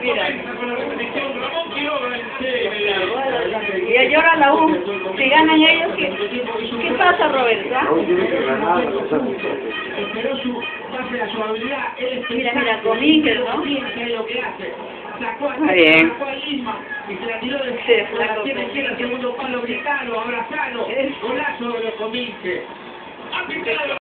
Mira. Con la repetición, Ramón Quiroga en Y llora la U. Si ganan ellos, ¿qué pasa, Roberto? Esperó su pase a su habilidad. Mira, con Iker, ¿no? Lo que hace. Sacó Está bien. a Lima y se la tiró de la tiene que ir al segundo palo, gritalo, abrazalo. Golazo de los Cominges.